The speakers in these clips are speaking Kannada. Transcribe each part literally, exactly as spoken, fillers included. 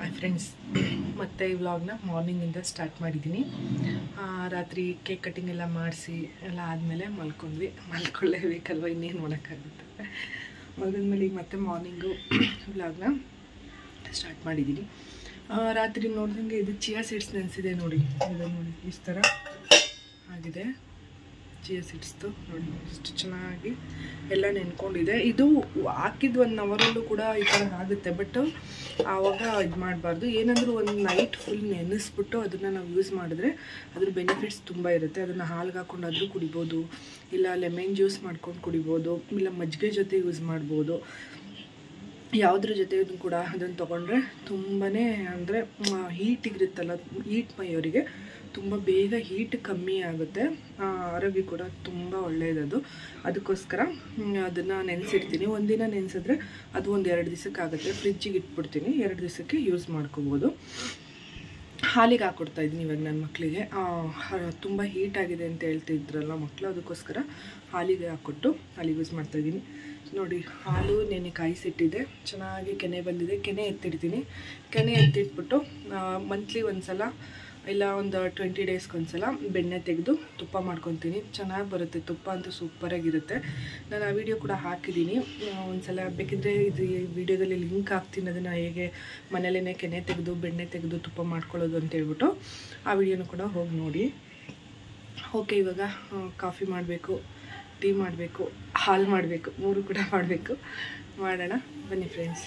ಹಾಯ್ ಫ್ರೆಂಡ್ಸ್, ಮತ್ತೆ ಈ ವ್ಲಾಗ್ನ ಮಾರ್ನಿಂಗಿಂದ ಸ್ಟಾರ್ಟ್ ಮಾಡಿದ್ದೀನಿ. ರಾತ್ರಿ ಕೇಕ್ ಕಟ್ಟಿಂಗ್ ಎಲ್ಲ ಮಾಡಿಸಿ ಎಲ್ಲ ಆದಮೇಲೆ ಮಲ್ಕೊಂಡ್ವಿ. ಮಲ್ಕೊಳ್ಳೇಬೇಕಲ್ವ, ಇನ್ನೇನು ಮಾಡೋಕ್ಕಾಗುತ್ತೆ. ಮಲ್ಕೊಂಡ್ಮೇಲೆ ಈಗ ಮತ್ತೆ ಮಾರ್ನಿಂಗು ವ್ಲಾಗ್ನ ಸ್ಟಾರ್ಟ್ ಮಾಡಿದ್ದೀನಿ. ರಾತ್ರಿ ನೋಡಿದಂಗೆ ಇದು ಚಿಯಾ ಸೀಡ್ಸ್ ನೆನೆಸಿದೆ ನೋಡಿ. ಇದು ನೋಡಿ ಇಷ್ಟು ಥರ ಆಗಿದೆ ಚಿಯಾ ಸೀಡ್ಸ್ದು. ನೋಡಿ ಇಷ್ಟು ಚೆನ್ನಾಗಿ ಎಲ್ಲ ನೆನ್ಕೊಂಡಿದೆ. ಇದು ಹಾಕಿದ್ದು ಒಂದು ಅವರಲ್ಲೂ ಕೂಡ ಈ ಥರ ಆಗುತ್ತೆ. ಬಟ್ ಆವಾಗ ಇದು ಮಾಡಬಾರ್ದು. ಏನಂದರೂ ಒಂದು ನೈಟ್ ಫುಲ್ ನೆನೆಸ್ಬಿಟ್ಟು ಅದನ್ನು ನಾವು ಯೂಸ್ ಮಾಡಿದ್ರೆ ಅದ್ರ ಬೆನಿಫಿಟ್ಸ್ ತುಂಬ ಇರುತ್ತೆ. ಅದನ್ನು ಹಾಲ್ಗೆ ಹಾಕ್ಕೊಂಡಾದರೂ ಕುಡಿಬೋದು, ಇಲ್ಲ ಲೆಮನ್ ಜ್ಯೂಸ್ ಮಾಡ್ಕೊಂಡು ಕುಡಿಬೋದು, ಇಲ್ಲ ಮಜ್ಜಿಗೆ ಜೊತೆ ಯೂಸ್ ಮಾಡ್ಬೋದು. ಯಾವುದ್ರ ಜೊತೆ ಕೂಡ ಅದನ್ನು ತೊಗೊಂಡ್ರೆ ತುಂಬಾ ಅಂದರೆ ಹೀಟಿಗಿರುತ್ತಲ್ಲ, ಹೀಟ್ ಮೈಯವರಿಗೆ ತುಂಬ ಬೇಗ ಹೀಟ್ ಕಮ್ಮಿ ಆಗುತ್ತೆ. ಆರೋಗ್ಯ ಕೂಡ ತುಂಬ ಒಳ್ಳೆಯದದು. ಅದಕ್ಕೋಸ್ಕರ ಅದನ್ನು ನೆನೆಸಿರ್ತೀನಿ. ಒಂದಿನ ನೆನೆಸಿದ್ರೆ ಅದು ಒಂದು ಎರಡು ದಿವಸಕ್ಕಾಗುತ್ತೆ. ಫ್ರಿಜ್ಜಿಗೆ ಇಟ್ಬಿಡ್ತೀನಿ, ಎರಡು ದಿವಸಕ್ಕೆ ಯೂಸ್ ಮಾಡ್ಕೋಬೋದು. ಹಾಲಿಗೆ ಹಾಕ್ಕೊಡ್ತಾಯಿದ್ದೀನಿ ಇವಾಗ ನನ್ನ ಮಕ್ಕಳಿಗೆ. ತುಂಬ ಹೀಟಾಗಿದೆ ಅಂತ ಹೇಳ್ತಿದ್ರಲ್ಲ ಮಕ್ಕಳು, ಅದಕ್ಕೋಸ್ಕರ ಹಾಲಿಗೆ ಹಾಕ್ಕೊಟ್ಟು ಹಾಲಿಗೆ ಯೂಸ್ ಮಾಡ್ತಾಯಿದ್ದೀನಿ. ನೋಡಿ, ಹಾಲು ನೆನೆ ಕಾಯಿಸಿಟ್ಟಿದೆ, ಚೆನ್ನಾಗಿ ಕೆನೆ ಬಂದಿದೆ. ಕೆನೆ ಎತ್ತಿಡ್ತೀನಿ. ಕೆನೆ ಎತ್ತಿಟ್ಬಿಟ್ಟು ಮಂತ್ಲಿ ಒಂದು ಸಲ ಇಲ್ಲ ಒಂದು ಟ್ವೆಂಟಿ ಡೇಸ್ಗೆ ಒಂದು ಸಲ ಬೆಣ್ಣೆ ತೆಗೆದು ತುಪ್ಪ ಮಾಡ್ಕೊತೀನಿ. ಚೆನ್ನಾಗಿ ಬರುತ್ತೆ ತುಪ್ಪ ಅಂತೂ, ಸೂಪರಾಗಿರುತ್ತೆ. ನಾನು ಆ ವಿಡಿಯೋ ಕೂಡ ಹಾಕಿದ್ದೀನಿ. ಒಂದು ಸಲ ಬೇಕಿದ್ದರೆ ಇದು ಈ ವಿಡಿಯೋದಲ್ಲಿ ಲಿಂಕ್ ಹಾಕ್ತೀನಿ, ಅದನ್ನು ಹೇಗೆ ಮನೇಲೇ ಕೆನೆ ತೆಗೆದು ಬೆಣ್ಣೆ ತೆಗೆದು ತುಪ್ಪ ಮಾಡ್ಕೊಳ್ಳೋದು ಅಂತ ಹೇಳ್ಬಿಟ್ಟು ಆ ವಿಡಿಯೋನೂ ಕೂಡ ಹೋಗಿ ನೋಡಿ. ಓಕೆ, ಇವಾಗ ಕಾಫಿ ಮಾಡಬೇಕು, ಟೀ ಮಾಡಬೇಕು, ಹಾಲು ಮಾಡಬೇಕು, ಮೂರು ಕೂಡ ಮಾಡಬೇಕು. ಮಾಡೋಣ ಬನ್ನಿ ಫ್ರೆಂಡ್ಸ್.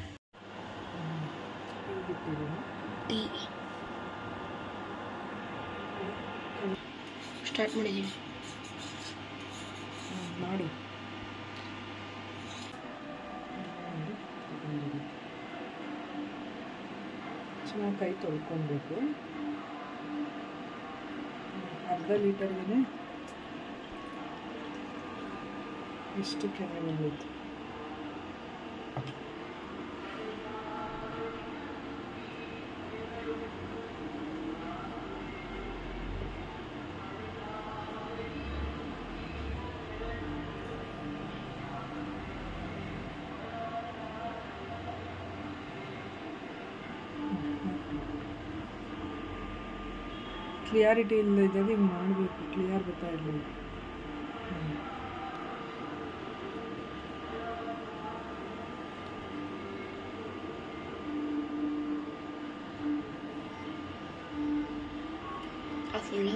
ಟೀ ಸ್ಟಾರ್ಟ್ ಮಾಡಿದ್ದೀನಿ. ಮಾಡು. ಚೆನ್ನಾಗಿ ಕೈ ತೊಳ್ಕೊಬೇಕು. ಅರ್ಧ ಲೀಟರ್ಗೆ ಇಷ್ಟು ಕೆನೆ ಬಂದಿತ್ತು. ಕ್ಲಿಯಾರಿಟಿ ಇಲ್ಲ ಇದ್ದಾಗ ಹಿಂಗೆ ಮಾಡಬೇಕು, ಕ್ಲಿಯರ್ ಗೊತ್ತಾ ಇರಲಿಲ್ಲ. ಫುಲ್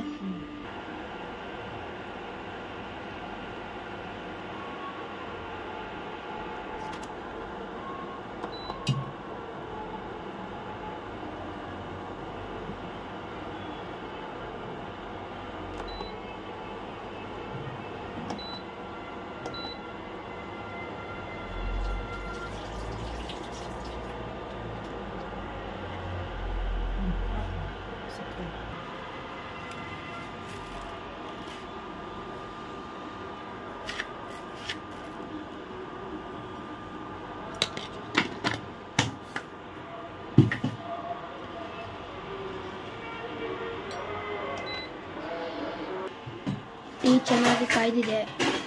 ಟೀ ಚೆನ್ನಾಗಿ ಕಾಯ್ದಿದೆ.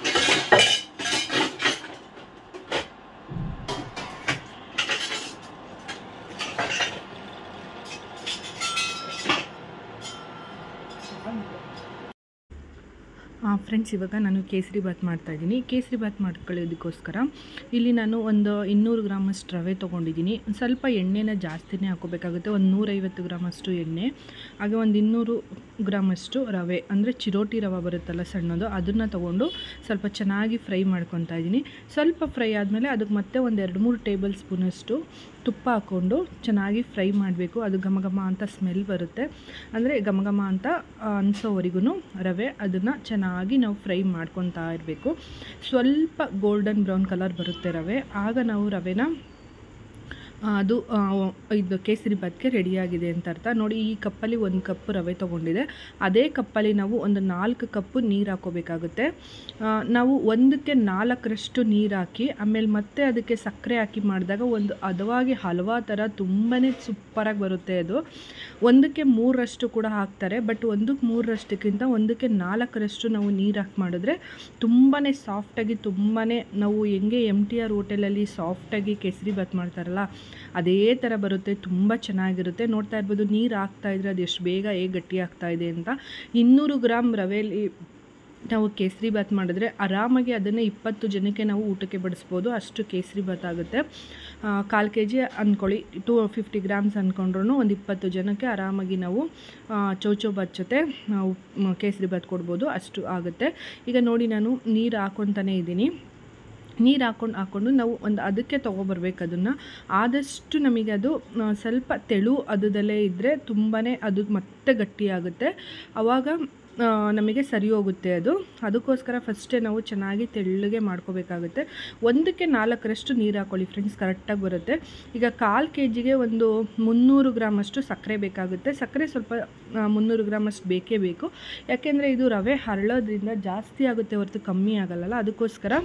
ಫ್ರೆಂಡ್ಸ್, ಇವಾಗ ನಾನು ಕೇಸರಿ ಬಾತ್ ಮಾಡ್ತಾಯಿದ್ದೀನಿ. ಕೇಸರಿ ಬಾತ್ ಮಾಡ್ಕೊಳ್ಳೋದಕ್ಕೋಸ್ಕರ ಇಲ್ಲಿ ನಾನು ಒಂದು ಇನ್ನೂರು ಗ್ರಾಮಷ್ಟು ರವೆ ತೊಗೊಂಡಿದ್ದೀನಿ. ಸ್ವಲ್ಪ ಎಣ್ಣೆನ ಜಾಸ್ತಿನೇ ಹಾಕೋಬೇಕಾಗುತ್ತೆ, ಒಂದು ನೂರೈವತ್ತು ಗ್ರಾಮಷ್ಟು ಎಣ್ಣೆ, ಹಾಗೆ ಒಂದು ಇನ್ನೂರು ಗ್ರಾಮಷ್ಟು ರವೆ, ಅಂದರೆ ಚಿರೋಟಿ ರವೆ ಬರುತ್ತಲ್ಲ ಸಣ್ಣದು, ಅದನ್ನು ತೊಗೊಂಡು ಸ್ವಲ್ಪ ಚೆನ್ನಾಗಿ ಫ್ರೈ ಮಾಡ್ಕೊತಾ ಇದ್ದೀನಿ. ಸ್ವಲ್ಪ ಫ್ರೈ ಆದಮೇಲೆ ಅದಕ್ಕೆ ಮತ್ತೆ ಒಂದು ಎರಡು ಮೂರು ಟೇಬಲ್ ಸ್ಪೂನಷ್ಟು ತುಪ್ಪ ಹಾಕ್ಕೊಂಡು ಚೆನ್ನಾಗಿ ಫ್ರೈ ಮಾಡಬೇಕು. ಅದು ಘಮ ಘಮ ಅಂತ ಸ್ಮೆಲ್ ಬರುತ್ತೆ, ಅಂದರೆ ಘಮ ಘಮ ಅಂತ ಅನಿಸೋವರೆಗೂ ರವೆ ಅದನ್ನು ಚೆನ್ನಾಗಿ ನಾವು ಫ್ರೈ ಮಾಡ್ಕೊತಾ ಇರಬೇಕು. ಸ್ವಲ್ಪ ಗೋಲ್ಡನ್ ಬ್ರೌನ್ ಕಲರ್ ಬರುತ್ತೆ ರವೆ, ಆಗ ನಾವು ರವೆನ ಅದು ಇದು ಕೇಸರಿ ಬಾತ್ಗೆ ರೆಡಿಯಾಗಿದೆ ಅಂತ ಅರ್ಥ. ನೋಡಿ, ಈ ಕಪ್ಪಲ್ಲಿ ಒಂದು ಕಪ್ ರವೆ ತೊಗೊಂಡಿದೆ. ಅದೇ ಕಪ್ಪಲ್ಲಿ ನಾವು ಒಂದು ನಾಲ್ಕು ಕಪ್ಪು ನೀರು ಹಾಕೋಬೇಕಾಗುತ್ತೆ. ನಾವು ಒಂದಕ್ಕೆ ನಾಲ್ಕರಷ್ಟು ನೀರು ಹಾಕಿ ಆಮೇಲೆ ಮತ್ತೆ ಅದಕ್ಕೆ ಸಕ್ಕರೆ ಹಾಕಿ ಮಾಡಿದಾಗ ಒಂದು ಹದವಾಗಿ ಹಲ್ವಾ ಥರ ತುಂಬಾ ಸೂಪರಾಗಿ ಬರುತ್ತೆ. ಅದು ಒಂದಕ್ಕೆ ಮೂರರಷ್ಟು ಕೂಡ ಹಾಕ್ತಾರೆ, ಬಟ್ ಒಂದಕ್ಕೆ ಮೂರರಷ್ಟಕ್ಕಿಂತ ಒಂದಕ್ಕೆ ನಾಲ್ಕರಷ್ಟು ನಾವು ನೀರು ಹಾಕಿ ಮಾಡಿದ್ರೆ ತುಂಬಾ ಸಾಫ್ಟಾಗಿ, ತುಂಬಾ ನಾವು ಹೆಂಗೆ ಎಮ್ ಟಿ ಆರ್ ಹೋಟೆಲಲ್ಲಿ ಸಾಫ್ಟಾಗಿ ಕೇಸರಿ ಬಾತ್ ಮಾಡ್ತಾರಲ್ಲ ಅದೇ ಥರ ಬರುತ್ತೆ, ತುಂಬ ಚೆನ್ನಾಗಿರುತ್ತೆ. ನೋಡ್ತಾ ಇರ್ಬೋದು ನೀರು ಹಾಕ್ತಾಯಿದ್ರೆ ಅದು ಎಷ್ಟು ಬೇಗ ಹೇಗೆ ಗಟ್ಟಿ ಆಗ್ತಾಯಿದೆ ಅಂತ. ಇನ್ನೂರು ಗ್ರಾಮ್ ರವೆಯಲ್ಲಿ ನಾವು ಕೇಸರಿ ಬಾತ್ ಮಾಡಿದ್ರೆ ಆರಾಮಾಗಿ ಅದನ್ನೇ ಇಪ್ಪತ್ತು ಜನಕ್ಕೆ ನಾವು ಊಟಕ್ಕೆ ಬಡಿಸ್ಬೋದು, ಅಷ್ಟು ಕೇಸರಿ ಬಾತ್ ಆಗುತ್ತೆ. ಕಾಲು ಕೆ ಜಿ ಅಂದ್ಕೊಳ್ಳಿ, ಟು ಫಿಫ್ಟಿ ಗ್ರಾಮ್ಸ್ ಅಂದ್ಕೊಂಡ್ರೂ ಒಂದು ಇಪ್ಪತ್ತು ಜನಕ್ಕೆ ಆರಾಮಾಗಿ ನಾವು ಚೌಚೌ ಬಾತ್ ಜೊತೆ ನಾವು ಕೇಸರಿ ಬಾತ್ ಕೊಡ್ಬೋದು, ಅಷ್ಟು ಆಗುತ್ತೆ. ಈಗ ನೋಡಿ ನಾನು ನೀರು ಹಾಕ್ಕೊತಾನೇ ಇದ್ದೀನಿ. ನೀರು ಹಾಕ್ಕೊಂಡು ಹಾಕ್ಕೊಂಡು ನಾವು ಒಂದು ಅದಕ್ಕೆ ತೊಗೊಬರ್ಬೇಕು. ಅದನ್ನು ಆದಷ್ಟು ನಮಗೆ ಅದು ಸ್ವಲ್ಪ ತೆಳು ಅದದಲ್ಲೇ ಇದ್ದರೆ ತುಂಬಾ ಅದು ಮತ್ತೆ ಗಟ್ಟಿಯಾಗುತ್ತೆ, ಆವಾಗ ನಮಗೆ ಸರಿ ಹೋಗುತ್ತೆ ಅದು. ಅದಕ್ಕೋಸ್ಕರ ಫಸ್ಟೇ ನಾವು ಚೆನ್ನಾಗಿ ತೆಳ್ಳಗೆ ಮಾಡ್ಕೋಬೇಕಾಗುತ್ತೆ. ಒಂದಕ್ಕೆ ನಾಲ್ಕರಷ್ಟು ನೀರು ಹಾಕ್ಕೊಳ್ಳಿ ಫ್ರೆಂಡ್ಸ್, ಕರೆಕ್ಟಾಗಿ ಬರುತ್ತೆ. ಈಗ ಕಾಲು ಕೆ ಜಿಗೆ ಒಂದು ಮುನ್ನೂರು ಗ್ರಾಮಷ್ಟು ಸಕ್ಕರೆ ಬೇಕಾಗುತ್ತೆ. ಸಕ್ಕರೆ ಸ್ವಲ್ಪ ಮುನ್ನೂರು ಗ್ರಾಮಷ್ಟು ಬೇಕೇ ಬೇಕು, ಯಾಕೆಂದರೆ ಇದು ರವೆ ಹರಳೋದ್ರಿಂದ ಜಾಸ್ತಿ ಆಗುತ್ತೆ ಹೊರತು ಕಮ್ಮಿ ಆಗಲ್ಲ. ಅದಕ್ಕೋಸ್ಕರ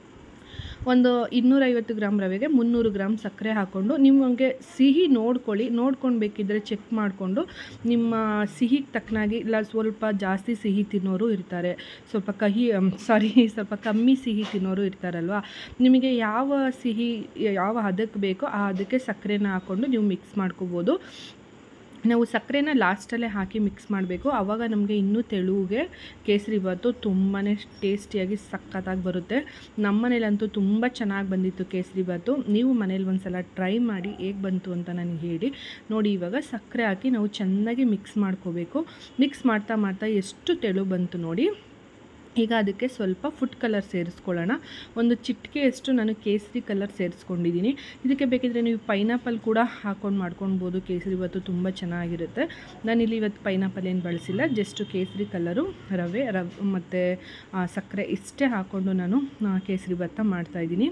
ಒಂದು ಇನ್ನೂರೈವತ್ತು ಗ್ರಾಮ್ ರವೆಗೆ ಮುನ್ನೂರು ಗ್ರಾಮ್ ಸಕ್ಕರೆ ಹಾಕ್ಕೊಂಡು ನಿಮಗೆ ಸಿಹಿ ನೋಡ್ಕೊಳ್ಳಿ, ನೋಡ್ಕೊಂಡು ಬೇಕಿದ್ದರೆ ಚೆಕ್ ಮಾಡಿಕೊಂಡು ನಿಮ್ಮ ಸಿಹಿಗೆ ತಕ್ಕನಾಗಿ, ಇಲ್ಲ ಸ್ವಲ್ಪ ಜಾಸ್ತಿ ಸಿಹಿ ತಿನ್ನೋರು ಇರ್ತಾರೆ, ಸ್ವಲ್ಪ ಕಹಿ ಸಾರಿ ಸ್ವಲ್ಪ ಕಮ್ಮಿ ಸಿಹಿ ತಿನ್ನೋರು ಇರ್ತಾರಲ್ವ, ನಿಮಗೆ ಯಾವ ಸಿಹಿ ಯಾವ ಹದಕ್ಕೆ ಬೇಕೋ ಆ ಹದಕ್ಕೆ ಸಕ್ಕರೆನ ಹಾಕ್ಕೊಂಡು ನೀವು ಮಿಕ್ಸ್ ಮಾಡ್ಕೋಬೋದು. ನಾವು ಸಕ್ಕರೆನ ಲಾಸ್ಟಲ್ಲೇ ಹಾಕಿ ಮಿಕ್ಸ್ ಮಾಡಬೇಕು, ಆವಾಗ ನಮಗೆ ಇನ್ನೂ ತೆಳುಗೆ ಕೇಸರಿ ಬಾತು ತುಂಬಾ ಟೇಸ್ಟಿಯಾಗಿ ಸಖತ್ತಾಗಿ ಬರುತ್ತೆ. ನಮ್ಮ ಮನೇಲಂತೂ ತುಂಬ ಚೆನ್ನಾಗಿ ಬಂದಿತ್ತು ಕೇಸರಿ ಬಾತು. ನೀವು ಮನೇಲಿ ಒಂದು ಸಲ ಟ್ರೈ ಮಾಡಿ ಹೇಗೆ ಬಂತು ಅಂತ ನನಗೆ ಹೇಳಿ. ನೋಡಿ ಇವಾಗ ಸಕ್ಕರೆ ಹಾಕಿ ನಾವು ಚೆನ್ನಾಗಿ ಮಿಕ್ಸ್ ಮಾಡ್ಕೋಬೇಕು. ಮಿಕ್ಸ್ ಮಾಡ್ತಾ ಮಾಡ್ತಾ ಎಷ್ಟು ತೆಳು ಬಂತು ನೋಡಿ. ಈಗ ಅದಕ್ಕೆ ಸ್ವಲ್ಪ ಫುಡ್ ಕಲರ್ ಸೇರಿಸ್ಕೊಳ್ಳೋಣ. ಒಂದು ಚಿಟಿಕೆಯಷ್ಟು ನಾನು ಕೇಸರಿ ಕಲರ್ ಸೇರಿಸ್ಕೊಂಡಿದ್ದೀನಿ. ಇದಕ್ಕೆ ಬೇಕಿದ್ರೆ ನೀವು ಪೈನಾಪಲ್ ಕೂಡ ಹಾಕ್ಕೊಂಡು ಮಾಡ್ಕೊಳ್ಬೋದು, ಕೇಸರಿ ಬಾತು ತುಂಬ ಚೆನ್ನಾಗಿರುತ್ತೆ. ನಾನಿಲ್ಲಿ ಇವತ್ತು ಪೈನಾಪಲ್ ಏನು ಬಳಸಿಲ್ಲ, ಜಸ್ಟ್ ಕೇಸರಿ ಕಲರು, ರವೆ ರವೆ ಮತ್ತು ಸಕ್ಕರೆ ಇಷ್ಟೇ ಹಾಕ್ಕೊಂಡು ನಾನು ಕೇಸರಿ ಬಾತ ಮಾಡ್ತಾಯಿದ್ದೀನಿ.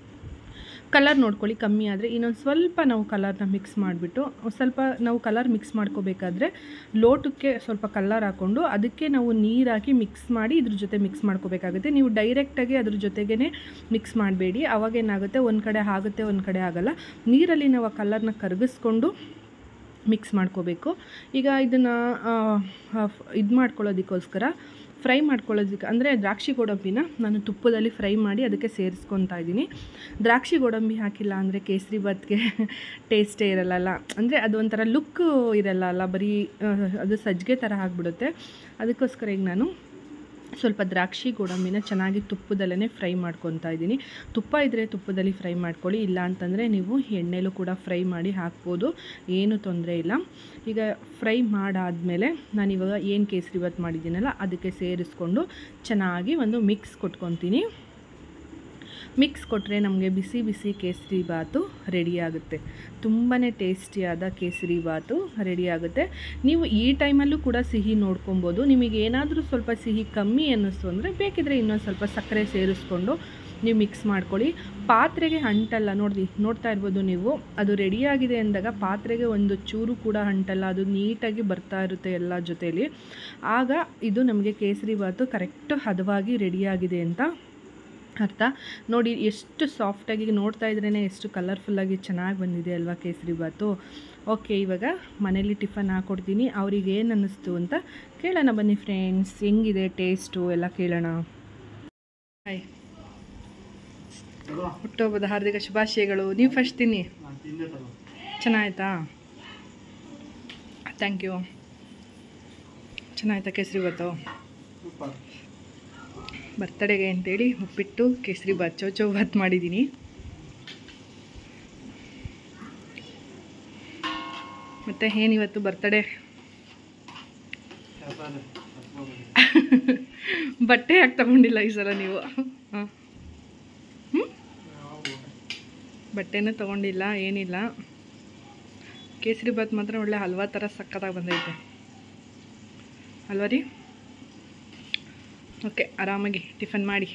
ಕಲರ್ ನೋಡ್ಕೊಳ್ಳಿ, ಕಮ್ಮಿ ಆದರೆ ಇನ್ನೊಂದು ಸ್ವಲ್ಪ ನಾವು ಕಲರ್ನ ಮಿಕ್ಸ್ ಮಾಡಿಬಿಟ್ಟು, ಸ್ವಲ್ಪ ನಾವು ಕಲರ್ ಮಿಕ್ಸ್ ಮಾಡ್ಕೋಬೇಕಾದ್ರೆ ಲೋಟಕ್ಕೆ ಸ್ವಲ್ಪ ಕಲರ್ ಹಾಕ್ಕೊಂಡು ಅದಕ್ಕೆ ನಾವು ನೀರು ಹಾಕಿ ಮಿಕ್ಸ್ ಮಾಡಿ ಇದ್ರ ಜೊತೆ ಮಿಕ್ಸ್ ಮಾಡ್ಕೋಬೇಕಾಗುತ್ತೆ. ನೀವು ಡೈರೆಕ್ಟಾಗಿ ಅದ್ರ ಜೊತೆಗೇ ಮಿಕ್ಸ್ ಮಾಡಬೇಡಿ, ಅವಾಗೇನಾಗುತ್ತೆ ಒಂದು ಕಡೆ ಆಗುತ್ತೆ ಒಂದು ಕಡೆ ಆಗೋಲ್ಲ. ನೀರಲ್ಲಿ ನಾವು ಆ ಕಲರ್ನ ಕರಗಿಸ್ಕೊಂಡು ಮಿಕ್ಸ್ ಮಾಡ್ಕೋಬೇಕು. ಈಗ ಇದನ್ನು ಇದು ಮಾಡ್ಕೊಳ್ಳೋದಕ್ಕೋಸ್ಕರ ಫ್ರೈ ಮಾಡ್ಕೊಳ್ಳೋದಕ್ಕೆ ಅಂದರೆ ದ್ರಾಕ್ಷಿ ಗೋಡಂಬಿನ ನಾನು ತುಪ್ಪದಲ್ಲಿ ಫ್ರೈ ಮಾಡಿ ಅದಕ್ಕೆ ಸೇರಿಸ್ಕೊತಾ ಇದ್ದೀನಿ. ದ್ರಾಕ್ಷಿ ಗೋಡಂಬಿ ಹಾಕಿಲ್ಲ ಅಂದರೆ ಕೇಸರಿ ಬಾತ್ಗೆ ಟೇಸ್ಟೇ ಇರಲ್ಲ, ಅಂದರೆ ಅದು ಒಂಥರ ಲುಕ್ ಇರಲ್ಲ ಅಲ್ಲ, ಬರೀ ಅದು ಸಜ್ಜಿಗೆ ಥರ ಆಗಿಬಿಡುತ್ತೆ. ಅದಕ್ಕೋಸ್ಕರ ಈಗ ನಾನು ಸ್ವಲ್ಪ ದ್ರಾಕ್ಷಿ ಗೋಡಂಬಿನ ಚೆನ್ನಾಗಿ ತುಪ್ಪದಲ್ಲೇ ಫ್ರೈ ಮಾಡ್ಕೊತಾ ಇದ್ದೀನಿ. ತುಪ್ಪ ಇದ್ದರೆ ತುಪ್ಪದಲ್ಲಿ ಫ್ರೈ ಮಾಡ್ಕೊಳ್ಳಿ, ಇಲ್ಲ ಅಂತಂದರೆ ನೀವು ಎಣ್ಣೆಲೂ ಕೂಡ ಫ್ರೈ ಮಾಡಿ ಹಾಕ್ಬೋದು, ಏನೂ ತೊಂದರೆ ಇಲ್ಲ. ಈಗ ಫ್ರೈ ಮಾಡಾದಮೇಲೆ ನಾನಿವಾಗ ಏನು ಕೇಸರಿ ಬಾತ್ ಮಾಡಿದ್ದೀನಲ್ಲ ಅದಕ್ಕೆ ಸೇರಿಸ್ಕೊಂಡು ಚೆನ್ನಾಗಿ ಒಂದು ಮಿಕ್ಸ್ ಕೊಟ್ಕೊತೀನಿ. ಮಿಕ್ಸ್ ಕೊಟ್ಟರೆ ನಮಗೆ ಬಿಸಿ ಬಿಸಿ ಕೇಸರಿ ಬಾತು ರೆಡಿಯಾಗುತ್ತೆ. ತುಂಬಾ ಟೇಸ್ಟಿಯಾದ ಕೇಸರಿ ಬಾತು ರೆಡಿಯಾಗುತ್ತೆ. ನೀವು ಈ ಟೈಮಲ್ಲೂ ಕೂಡ ಸಿಹಿ ನೋಡ್ಕೊಬೋದು. ನಿಮಗೆ ಏನಾದರೂ ಸ್ವಲ್ಪ ಸಿಹಿ ಕಮ್ಮಿ ಅನ್ನಿಸ್ತು ಅಂದರೆ ಬೇಕಿದ್ರೆ ಇನ್ನೊಂದು ಸ್ವಲ್ಪ ಸಕ್ಕರೆ ಸೇರಿಸ್ಕೊಂಡು ನೀವು ಮಿಕ್ಸ್ ಮಾಡ್ಕೊಳ್ಳಿ. ಪಾತ್ರೆಗೆ ಅಂಟಲ್ಲ, ನೋಡಿ ನೋಡ್ತಾ ಇರ್ಬೋದು ನೀವು, ಅದು ರೆಡಿಯಾಗಿದೆ ಅಂದಾಗ ಪಾತ್ರೆಗೆ ಒಂದು ಚೂರು ಕೂಡ ಅಂಟಲ್ಲ, ಅದು ನೀಟಾಗಿ ಬರ್ತಾ ಇರುತ್ತೆ ಎಲ್ಲ ಜೊತೆಯಲ್ಲಿ. ಆಗ ಇದು ನಮಗೆ ಕೇಸರಿ ಬಾತು ಕರೆಕ್ಟ್ ಹದವಾಗಿ ರೆಡಿಯಾಗಿದೆ ಅಂತ ಅರ್ಥ. ನೋಡಿ ಎಷ್ಟು ಸಾಫ್ಟಾಗಿ, ನೋಡ್ತಾ ಇದ್ರೇ ಎಷ್ಟು ಕಲರ್ಫುಲ್ಲಾಗಿ ಚೆನ್ನಾಗಿ ಬಂದಿದೆ ಅಲ್ವಾ ಕೇಸರಿ ಬಾತು. ಓಕೆ, ಇವಾಗ ಮನೇಲಿ ಟಿಫನ್ ಹಾಕ್ಕೊಡ್ತೀನಿ. ಅವ್ರಿಗೆ ಏನು ಅನ್ನಿಸ್ತು ಅಂತ ಕೇಳೋಣ ಬನ್ನಿ ಫ್ರೆಂಡ್ಸ್, ಹೆಂಗಿದೆ ಟೇಸ್ಟು ಎಲ್ಲ ಕೇಳೋಣ. ಹಾಯ್, ಹುಟ್ಟುಹಬ್ಬದ ಹಾರ್ದಿಕ ಶುಭಾಶಯಗಳು. ನೀವು ಫಸ್ಟ್ ತಿನ್ನಿ. ಚೆನ್ನಾಯ್ತಾ? Thank you. ಚೆನ್ನಾಯ್ತಾ ಕೇಸರಿ ಬಾತು? ಬರ್ತಡೆಗೆ ಅಂತೇಳಿ ಉಪ್ಪಿಟ್ಟು ಕೇಸರಿ ಬಾತ್ ಚೌಚೌ ಬಾತ್ ಮಾಡಿದ್ದೀನಿ. ಮತ್ತು ಏನಿವತ್ತು ಬರ್ತಡೇ? ಬಟ್ಟೆ ಯಾಕೆ ತಗೊಂಡಿಲ್ಲ ಈ ಸಲ ನೀವು? ಹಾಂ, ಹ್ಞೂ, ಬಟ್ಟೆನೂ ತೊಗೊಂಡಿಲ್ಲ, ಏನಿಲ್ಲ. ಕೇಸರಿ ಬಾತ್ ಮಾತ್ರ ಒಳ್ಳೆ ಹಲ್ವಾ ಥರ ಸಕ್ಕತ್ತಾಗಿ ಬಂದೈತೆ ಅಲ್ವಾ ರೀ? ಓಕೆ, ಆರಾಮಾಗಿ ಟಿಫನ್ ಮಾಡಿ.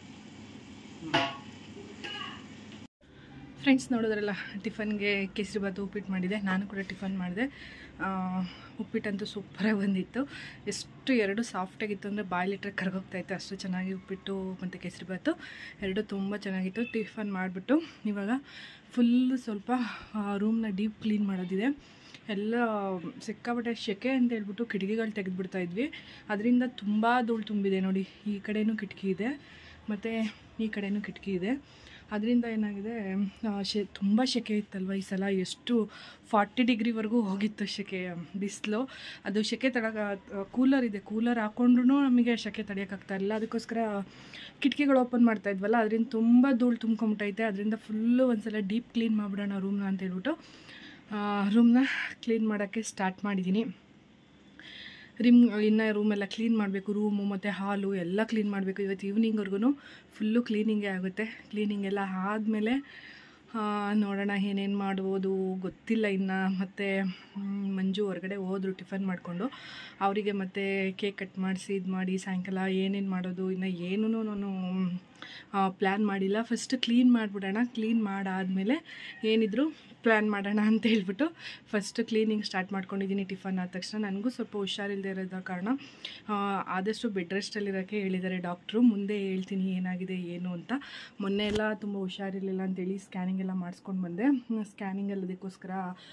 ಫ್ರೆಂಡ್ಸ್ ನೋಡಿದ್ರಲ್ಲ, ಟಿಫನ್ಗೆ ಕೇಸರಿ ಬಾತು ಉಪ್ಪಿಟ್ಟು ಮಾಡಿದೆ. ನಾನು ಕೂಡ ಟಿಫನ್ ಮಾಡಿದೆ. ಉಪ್ಪಿಟ್ಟಂತೂ ಸೂಪರಾಗಿ ಬಂದಿತ್ತು. ಎಷ್ಟು ಎರಡು ಸಾಫ್ಟಾಗಿತ್ತು ಅಂದರೆ ಬಾಯ್ಲಿಟ್ರೆ ಕರ್ಗೋಗ್ತಾಯಿತ್ತು, ಅಷ್ಟು ಚೆನ್ನಾಗಿ ಉಪ್ಪಿಟ್ಟು ಮತ್ತು ಕೇಸರಿ ಬಾತು ಎರಡು ತುಂಬ ಚೆನ್ನಾಗಿತ್ತು. ಟಿಫನ್ ಮಾಡಿಬಿಟ್ಟು ಇವಾಗ ಫುಲ್ಲು ಸ್ವಲ್ಪ ರೂಮ್ನ ಡೀಪ್ ಕ್ಲೀನ್ ಮಾಡೋದಿದೆ. ಎಲ್ಲ ಸಿಕ್ಕಾಪಟ್ಟೆ ಸೆಕೆ ಅಂತ ಹೇಳ್ಬಿಟ್ಟು ಕಿಟಕಿಗಳು ತೆಗೆದುಬಿಡ್ತಾ ಇದ್ವಿ, ಅದರಿಂದ ತುಂಬ ಧೂಳು ತುಂಬಿದೆ. ನೋಡಿ, ಈ ಕಡೆಯೂ ಕಿಟಕಿ ಇದೆ ಮತ್ತು ಈ ಕಡೆಯೂ ಕಿಟಕಿ ಇದೆ. ಅದರಿಂದ ಏನಾಗಿದೆ ಶೆ ತುಂಬ ಸೆಕೆ ಇತ್ತಲ್ವ ಈ ಸಲ, ಎಷ್ಟು ಫಾರ್ಟಿ ಡಿಗ್ರಿವರೆಗೂ ಹೋಗಿತ್ತು ಸೆಕೆ ಬಿಸಿಲು. ಅದು ಸೆಕೆ ತಡಕ ಕೂಲರ್ ಇದೆ, ಕೂಲರ್ ಹಾಕ್ಕೊಂಡ್ರೂ ನಮಗೆ ಸೆಕೆ ತಡೆಯೋಕ್ಕಾಗ್ತಾ ಇಲ್ಲ. ಅದಕ್ಕೋಸ್ಕರ ಕಿಟಕಿಗಳು ಓಪನ್ ಮಾಡ್ತಾ ಇದ್ವಲ್ಲ, ಅದರಿಂದ ತುಂಬ ಧೂಳು ತುಂಬ್ಕೊಂಬಿಟ್ಟೈತೆ. ಅದರಿಂದ ಫುಲ್ಲು ಒಂದ್ಸಲ ಡೀಪ್ ಕ್ಲೀನ್ ಮಾಡಿಬಿಡೋಣ ರೂಮ್ನ ಅಂತ ಹೇಳ್ಬಿಟ್ಟು ರೂಮ್ನ ಕ್ಲೀನ್ ಮಾಡೋಕ್ಕೆ ಸ್ಟಾರ್ಟ್ ಮಾಡಿದ್ದೀನಿ. ರಿಮ್ ಇನ್ನು ರೂಮೆಲ್ಲ ಕ್ಲೀನ್ ಮಾಡಬೇಕು, ರೂಮು ಮತ್ತು ಹಾಲು ಎಲ್ಲ ಕ್ಲೀನ್ ಮಾಡಬೇಕು. ಇವತ್ತು ಈವ್ನಿಂಗ್ವರೆಗೂ ಫುಲ್ಲು ಕ್ಲೀನಿಂಗೇ ಆಗುತ್ತೆ. ಕ್ಲೀನಿಂಗ್ ಎಲ್ಲ ಆದಮೇಲೆ ನೋಡೋಣ ಏನೇನು ಮಾಡ್ಬೋದು ಗೊತ್ತಿಲ್ಲ ಇನ್ನು. ಮತ್ತು ಮಂಜು ಹೊರಗಡೆ ಹೋದ್ರು ಟಿಫನ್ ಮಾಡಿಕೊಂಡು, ಅವರಿಗೆ ಮತ್ತು ಕೇಕ್ ಕಟ್ ಮಾಡಿಸಿ ಇದು ಮಾಡಿ ಸಾಯಂಕಾಲ ಏನೇನು ಮಾಡೋದು ಇನ್ನು ಏನೂ ನಾನು ಪ್ಲ್ಯಾನ್ ಮಾಡಿಲ್ಲ. ಫಸ್ಟ್ ಕ್ಲೀನ್ ಮಾಡಿಬಿಡೋಣ, ಕ್ಲೀನ್ ಮಾಡಾದಮೇಲೆ ಏನಿದ್ರು ಪ್ಲ್ಯಾನ್ ಮಾಡೋಣ ಅಂತ ಹೇಳ್ಬಿಟ್ಟು ಫಸ್ಟ್ ಕ್ಲೀನಿಂಗ್ ಸ್ಟಾರ್ಟ್ ಮಾಡ್ಕೊಂಡಿದ್ದೀನಿ. ಟಿಫನ್ ಆದ ತಕ್ಷಣ ನನಗೂ ಸ್ವಲ್ಪ ಹುಷಾರಿಲ್ಲದೆ ಇರೋದ ಕಾರಣ ಆದಷ್ಟು ಬೆಡ್ ರೆಸ್ಟಲ್ಲಿರೋಕ್ಕೆ ಹೇಳಿದ್ದಾರೆ ಡಾಕ್ಟ್ರು. ಮುಂದೆ ಹೇಳ್ತೀನಿ ಏನಾಗಿದೆ ಏನು ಅಂತ. ಮೊನ್ನೆ ಎಲ್ಲ ತುಂಬ ಹುಷಾರಿರಲಿಲ್ಲ ಅಂತೇಳಿ ಸ್ಕ್ಯಾನಿಂಗ್ ಎಲ್ಲ ಮಾಡಿಸ್ಕೊಂಡು ಬಂದೆ. ಸ್ಕ್ಯಾನಿಂಗಲ್ಲಿ ಅದಕ್ಕೋಸ್ಕರ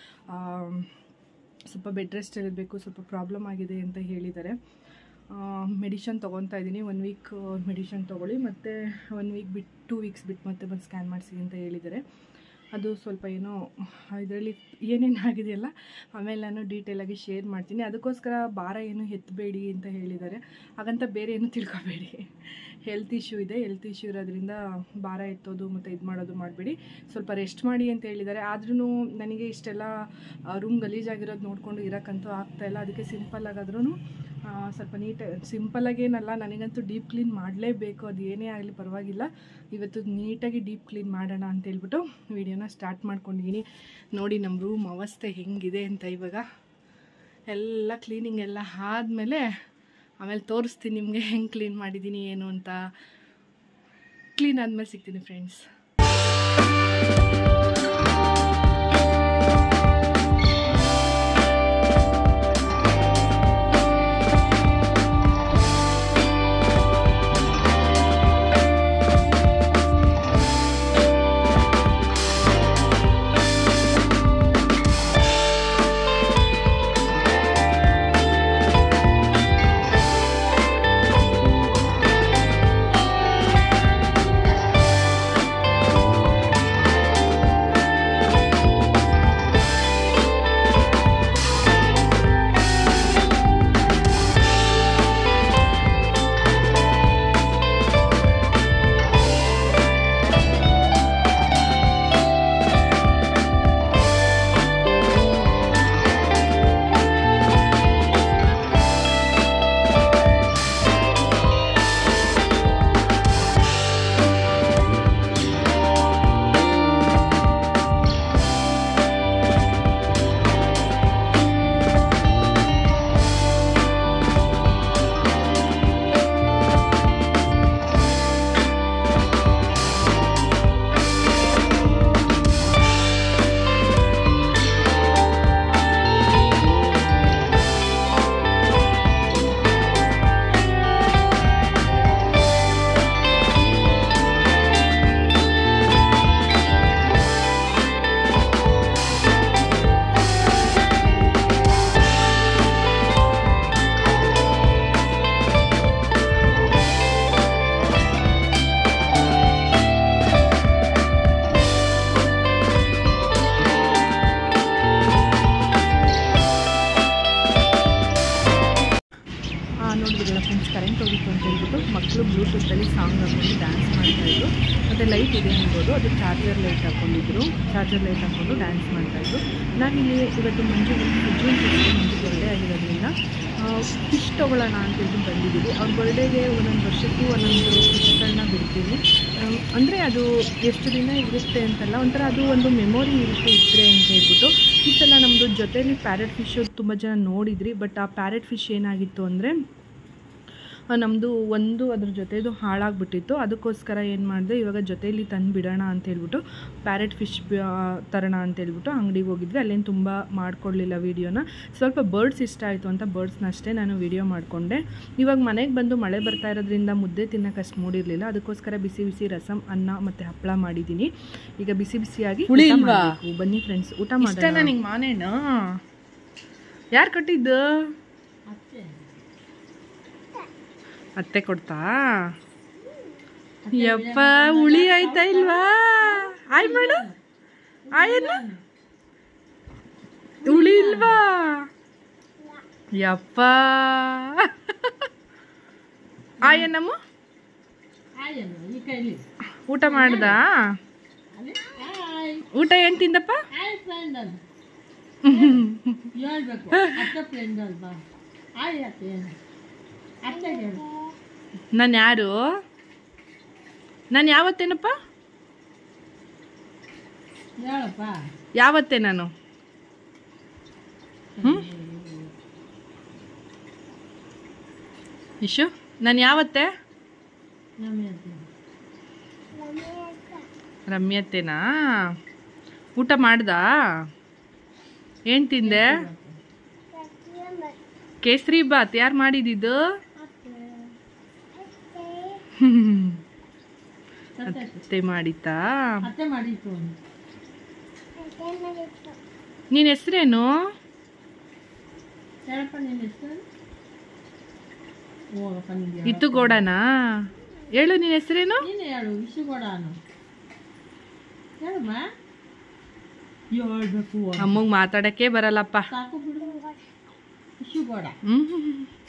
ಸ್ವಲ್ಪ ಬೆಡ್ ರೆಸ್ಟಲ್ಲಿರಬೇಕು, ಸ್ವಲ್ಪ ಪ್ರಾಬ್ಲಮ್ ಆಗಿದೆ ಅಂತ ಹೇಳಿದ್ದಾರೆ. ಮೆಡಿಷನ್ ತೊಗೊತಾ ಇದ್ದೀನಿ. ಒನ್ ವೀಕ್ ಮೆಡಿಷನ್ ತೊಗೊಳ್ಳಿ, ಮತ್ತು ಒನ್ ವೀಕ್ ಬಿಟ್ಟು ಟೂ ವೀಕ್ಸ್ ಬಿಟ್ಟು ಮತ್ತೆ ಬಂದು ಸ್ಕ್ಯಾನ್ ಮಾಡಿಸಿ ಅಂತ ಹೇಳಿದ್ದಾರೆ. ಅದು ಸ್ವಲ್ಪ ಏನೋ ಇದರಲ್ಲಿ ಏನೇನು ಆಗಿದೆಯಲ್ಲ ಆಮೇಲೆ ನಾನು ಡೀಟೇಲಾಗಿ ಶೇರ್ ಮಾಡ್ತೀನಿ. ಅದಕ್ಕೋಸ್ಕರ ಭಾರ ಏನು ಎತ್ತಬೇಡಿ ಅಂತ ಹೇಳಿದ್ದಾರೆ. ಹಾಗಂತ ಬೇರೆ ಏನು ತಿಳ್ಕೊಬೇಡಿ, ಹೆಲ್ತ್ ಇಶ್ಯೂ ಇದೆ. ಹೆಲ್ತ್ ಇಶ್ಯೂ ಇರೋದ್ರಿಂದ ಭಾರ ಎತ್ತೋದು ಮತ್ತು ಇದು ಮಾಡೋದು ಮಾಡಬೇಡಿ, ಸ್ವಲ್ಪ ರೆಸ್ಟ್ ಮಾಡಿ ಅಂತ ಹೇಳಿದ್ದಾರೆ. ಆದ್ರೂ ನನಗೆ ಇಷ್ಟೆಲ್ಲ ರೂಮ್ ಗಲೀಜಾಗಿರೋದು ನೋಡಿಕೊಂಡು ಇರೋಕ್ಕಂತೂ ಆಗ್ತಾಯಿಲ್ಲ. ಅದಕ್ಕೆ ಸಿಂಪಲ್ಲಾಗಾದ್ರೂ ಸ್ವಲ್ಪ ನೀಟಾಗಿ, ಸಿಂಪಲ್ಲಾಗೇನಲ್ಲ, ನನಗಂತೂ ಡೀಪ್ ಕ್ಲೀನ್ ಮಾಡಲೇಬೇಕು. ಅದು ಏನೇ ಆಗಲಿ ಪರವಾಗಿಲ್ಲ, ಇವತ್ತು ನೀಟಾಗಿ ಡೀಪ್ ಕ್ಲೀನ್ ಮಾಡೋಣ ಅಂತ ಹೇಳ್ಬಿಟ್ಟು ವಿಡಿಯೋನ ಸ್ಟಾರ್ಟ್ ಮಾಡ್ಕೊಂಡಿದ್ದೀನಿ. ನೋಡಿ ನಮ್ಮ ರೂಮ್ ಅವಸ್ಥೆ ಹೆಂಗಿದೆ ಅಂತ. ಇವಾಗ ಎಲ್ಲ ಕ್ಲೀನಿಂಗ್ ಎಲ್ಲ ಆದಮೇಲೆ ಆಮೇಲೆ ತೋರಿಸ್ತೀನಿ ನಿಮಗೆ ಹೆಂಗೆ ಕ್ಲೀನ್ ಮಾಡಿದ್ದೀನಿ ಏನು ಅಂತ. ಕ್ಲೀನ್ ಆದಮೇಲೆ ಸಿಗ್ತೀನಿ ಫ್ರೆಂಡ್ಸ್. ನೋಡಿದ್ರಲ್ಲ ಫ್ರೆಂಡ್ಸ್, ಕರೆಂಟ್ ಹೋಗಿತ್ತು ಅಂತ ಹೇಳ್ಬಿಟ್ಟು ಮಕ್ಕಳು ಬ್ಲೂಟೂತಲ್ಲಿ ಸಾಂಗ್ ಹಾಕೊಂಡು ಡ್ಯಾನ್ಸ್ ಮಾಡ್ತಾಯಿದ್ರು. ಮತ್ತು ಲೈಟ್ ಇದೆ ಅನ್ಬೋದು, ಅದು ಚಾರ್ಜರ್ ಲೈಟ್ ಹಾಕ್ಕೊಂಡಿದ್ರು. ಚಾರ್ಜರ್ ಲೈಟ್ ಹಾಕ್ಕೊಂಡು ಡ್ಯಾನ್ಸ್ ಮಾಡ್ತಾಯಿದ್ರು. ನಾನಿಲ್ಲಿ ಇವತ್ತು Manju June fifteen Manju birthday ಆಗಿರೋದ್ರಿಂದ ಫಿಶ್ ತೊಗೊಳ್ಳೋಣ ಅಂತ ಹೇಳ್ಬಿಟ್ಟು ಬಂದಿದ್ದೀವಿ. ಅವ್ರ ಬರ್ಡೇಗೆ ಒಂದೊಂದು ವರ್ಷಕ್ಕೂ ಒಂದೊಂದು ಫಿಶ್ಗಳನ್ನ ಬಿಡ್ತೀವಿ. ಅಂದರೆ ಅದು ಎಷ್ಟು ದಿನ ಇರುತ್ತೆ ಅಂತಲ್ಲ, ಒಂಥರ ಅದು ಒಂದು ಮೆಮೊರಿ ಇರುತ್ತೆ ಇದ್ದರೆ ಅಂತ ಹೇಳ್ಬಿಟ್ಟು. ಈ ಸಲ ನಮ್ಮದು ಜೊತೆಯಲ್ಲಿ ಪ್ಯಾರೆಟ್ ಫಿಶು ತುಂಬ ಜನ ನೋಡಿದ್ರಿ. ಬಟ್ ಆ ಪ್ಯಾರೆಟ್ ಫಿಶ್ ಏನಾಗಿತ್ತು ಅಂದರೆ ನಮ್ಮದು ಒಂದು ಅದ್ರ ಜೊತೆದು ಹಾಳಾಗ್ಬಿಟ್ಟಿತ್ತು. ಅದಕ್ಕೋಸ್ಕರ ಏನು ಮಾಡಿದೆ, ಇವಾಗ ಜೊತೆಯಲ್ಲಿ ತಂದು ಬಿಡೋಣ ಅಂತ ಹೇಳ್ಬಿಟ್ಟು ಪ್ಯಾರೆಟ್ ಫಿಶ್ ತರೋಣ ಅಂತ ಹೇಳ್ಬಿಟ್ಟು ಅಂಗಡಿಗೆ ಹೋಗಿದ್ವಿ. ಅಲ್ಲೇನು ತುಂಬ ಮಾಡ್ಕೊಡ್ಲಿಲ್ಲ ವೀಡಿಯೋನ. ಸ್ವಲ್ಪ ಬರ್ಡ್ಸ್ ಇಷ್ಟ ಆಯಿತು ಅಂತ ಬರ್ಡ್ಸ್ನ ಅಷ್ಟೇ ನಾನು ವೀಡಿಯೋ ಮಾಡಿಕೊಂಡೆ. ಇವಾಗ ಮನೆಗೆ ಬಂದು ಮಳೆ ಬರ್ತಾ ಇರೋದ್ರಿಂದ ಮುದ್ದೆ ತಿನ್ನೋಕೆ ಅಷ್ಟು ಮೂಡಿರಲಿಲ್ಲ. ಅದಕ್ಕೋಸ್ಕರ ಬಿಸಿ ಬಿಸಿ ರಸಮ್, ಅನ್ನ ಮತ್ತು ಹಪ್ಪಳ ಮಾಡಿದ್ದೀನಿ. ಈಗ ಬಿಸಿ ಬಿಸಿಯಾಗಿ ಬನ್ನಿ ಫ್ರೆಂಡ್ಸ್ ಊಟ ಮಾಡೋಣ. ನಿಂಗೆ ಮಾನೇಣ ಯಾರು ಕಟ್ಟಿದ್ದು? ಅತ್ತೆ ಕೊಡ್ತಾ? ಯಪ್ಪ ಹುಳಿ ಆಯ್ತಾ ಇಲ್ವಾ? ಆಯ್ ಮಾಡು ಆಯನ್ನ ಹುಳಿ ಇಲ್ವಾ? ಯಪ್ಪ ಆಯನಮ್ಮ ಊಟ ಮಾಡ್ದ? ಊಟ ಏನ್ ತಿಂದಪ್ಪ? ನಾನು ಯಾರು? ನಾನು ಯಾವತ್ತೇನಪ್ಪ? ಯಾವತ್ತೇ ನಾನು? ಹ್ಞೂ ಇಶು ನಾನು ಯಾವತ್ತೇ? ರಮ್ಯತ್ತೇನಾ? ಊಟ ಮಾಡ್ದಾ? ಏನು ತಿಂದೆ? ಕೇಸರಿ ಬಾತ್ ಯಾರು ಮಾಡಿದ್ದು? ಅತ್ತೆ ಮಾಡಿತಾ? ನಿನ್ನ ಹೆಸರೇನು? ಇತ್ತು ಗೋಡನಾ? ಹೇಳು ನಿನ್ನ ಹೆಸರೇನು? ಅಮ್ಮಂಗೆ ಮಾತಾಡಕ್ಕೆ ಬರಲ್ಲಪ್ಪ. ಹ್ಮ್